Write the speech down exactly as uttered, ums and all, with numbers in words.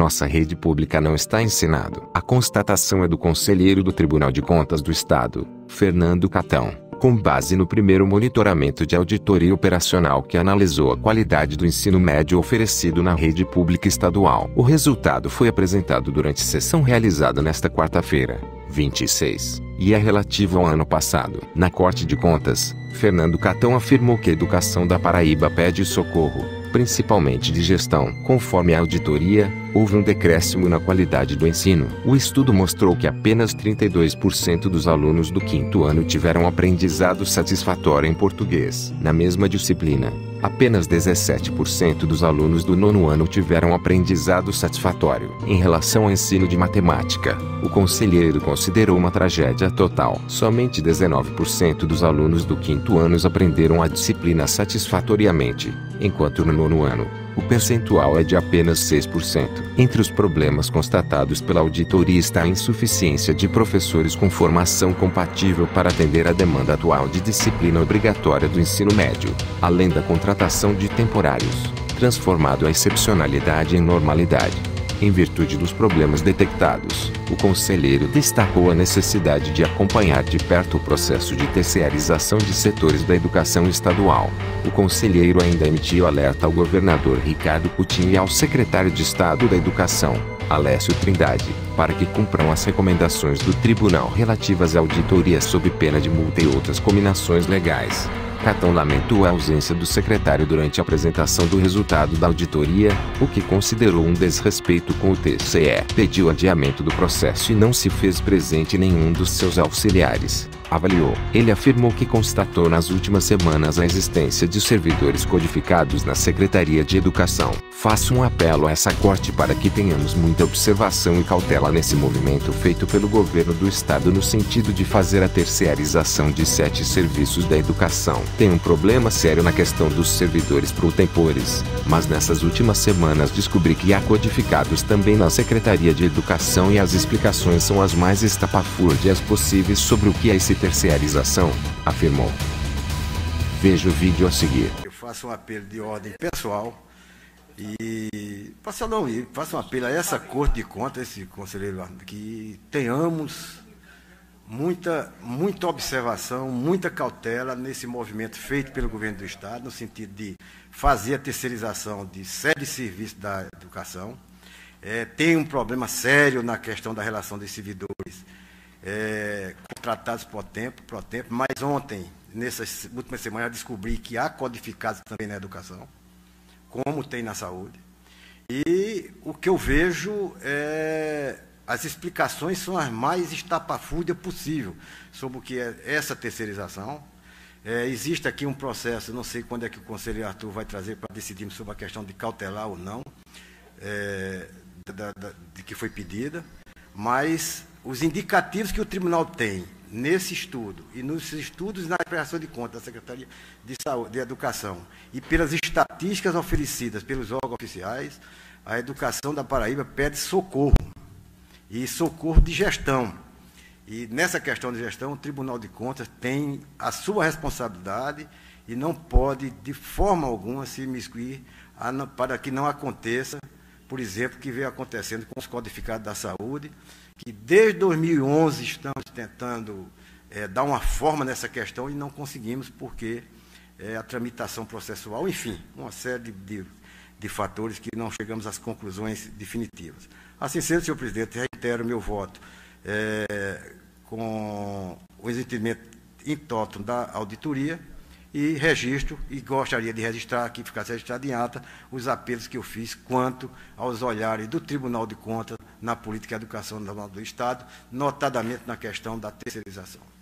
nossa rede pública não está ensinado. A constatação é do conselheiro do Tribunal de Contas do Estado, Fernando Catão, com base no primeiro monitoramento de auditoria operacional que analisou a qualidade do ensino médio oferecido na rede pública estadual. O resultado foi apresentado durante sessão realizada nesta quarta-feira, vinte e seis, e é relativo ao ano passado. Na Corte de Contas, Fernando Catão afirmou que a educação da Paraíba pede socorro, principalmente de gestão. Conforme a auditoria, houve um decréscimo na qualidade do ensino. O estudo mostrou que apenas trinta e dois por cento dos alunos do quinto ano tiveram aprendizado satisfatório em português. Na mesma disciplina, apenas dezessete por cento dos alunos do nono ano tiveram aprendizado satisfatório. Em relação ao ensino de matemática, o conselheiro considerou uma tragédia total. Somente dezenove por cento dos alunos do quinto ano aprenderam a disciplina satisfatoriamente, enquanto no nono ano, o percentual é de apenas seis por cento. Entre os problemas constatados pela auditoria está a insuficiência de professores com formação compatível para atender à demanda atual de disciplina obrigatória do ensino médio, além da contratação de temporários, transformado a excepcionalidade em normalidade. Em virtude dos problemas detectados, o conselheiro destacou a necessidade de acompanhar de perto o processo de terceirização de setores da educação estadual. O conselheiro ainda emitiu alerta ao governador Ricardo Coutinho e ao secretário de Estado da Educação, Alessio Trindade, para que cumpram as recomendações do tribunal relativas à auditoria sob pena de multa e outras cominações legais. Catão lamentou a ausência do secretário durante a apresentação do resultado da auditoria, o que considerou um desrespeito com o T C E. Pediu adiamento do processo e não se fez presente nenhum dos seus auxiliares, avaliou. Ele afirmou que constatou nas últimas semanas a existência de servidores codificados na Secretaria de Educação. Faço um apelo a essa corte para que tenhamos muita observação e cautela nesse movimento feito pelo governo do estado no sentido de fazer a terceirização de sete serviços da educação. Tem um problema sério na questão dos servidores pro-tempores, mas nessas últimas semanas descobri que há codificados também na Secretaria de Educação e as explicações são as mais estapafúrdias possíveis sobre o que é essa terceirização, afirmou. Veja o vídeo a seguir. Eu faço um apelo de ordem pessoal e faço, não, faço um apelo a essa Corte de Contas, esse conselheiro, que tenhamos muita, muita observação, muita cautela nesse movimento feito pelo governo do Estado, no sentido de fazer a terceirização de sete serviços da educação. É, tem um problema sério na questão da relação dos servidores é, contratados por tempo, por tempo, mas ontem, nessas últimas semanas, eu descobri que há codificados também na educação, como tem na saúde. E o que eu vejo é... as explicações são as mais estapafúrdias possível sobre o que é essa terceirização. É, existe aqui um processo, não sei quando é que o conselheiro Arthur vai trazer para decidirmos sobre a questão de cautelar ou não, é, da, da, de que foi pedida, mas os indicativos que o tribunal tem nesse estudo e nos estudos na prestação de contas da Secretaria de Saúde, de Educação e pelas estatísticas oferecidas pelos órgãos oficiais, a educação da Paraíba pede socorro. E socorro de gestão. E nessa questão de gestão, o Tribunal de Contas tem a sua responsabilidade e não pode, de forma alguma, se imiscuir para que não aconteça, por exemplo, o que veio acontecendo com os codificados da saúde, que desde dois mil e onze estamos tentando é, dar uma forma nessa questão e não conseguimos, porque é, a tramitação processual, enfim, uma série de, de, de fatores que não chegamos às conclusões definitivas. Assim sendo, senhor presidente, reitero meu voto é, com o entendimento em toto da auditoria e registro, e gostaria de registrar aqui, ficasse registrado em ata, os apelos que eu fiz quanto aos olhares do Tribunal de Contas na política de educação do Estado, notadamente na questão da terceirização.